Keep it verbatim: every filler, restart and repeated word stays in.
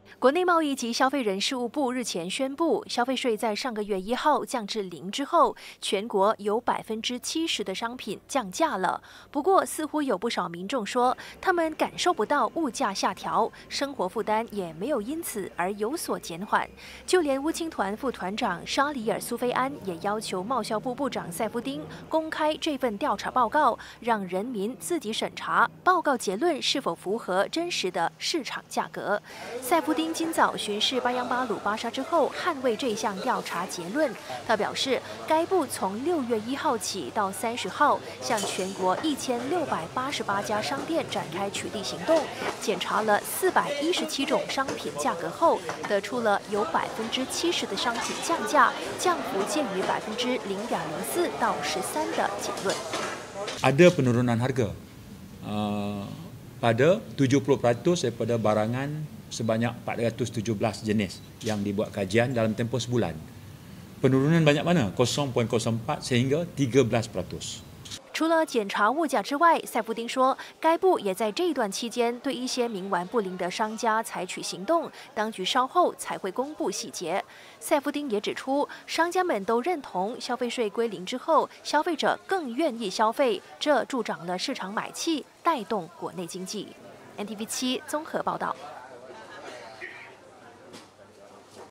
国内贸易及消费人事务部日前宣布，消费税在上个月一号降至零之后，全国有百分之七十的商品降价了。不过，似乎有不少民众说，他们感受不到物价下调，生活负担也没有因此而有所减缓。就连乌青团副团长沙里尔苏菲安也要求贸销部部长塞夫丁公开这份调查报告，让人民自己审查报告结论是否符合真实的市场价格。塞夫丁今早巡视巴央巴鲁巴沙之后，捍卫这项调查结论。他表示，该部从六月一号起到三十号，向全国一千六百八十八家商店展开取缔行动，检查了四百一十七种商品价格后，得出了有百分之七十的商品降价，降幅介于百分之零点零四到十三的结论。 Ada penurunan harga uh, pada tujuh puluh peratus daripada barangan sebanyak empat ratus tujuh belas jenis yang dibuat kajian dalam tempoh sebulan. Penurunan banyak mana? kosong perpuluhan kosong empat sehingga tiga belas peratus. 除了检查物价之外，塞夫丁说，该部也在这段期间对一些冥顽不灵的商家采取行动，当局稍后才会公布细节。塞夫丁也指出，商家们都认同消费税归零之后，消费者更愿意消费，这助长了市场买气，带动国内经济。N T V 七综合报道。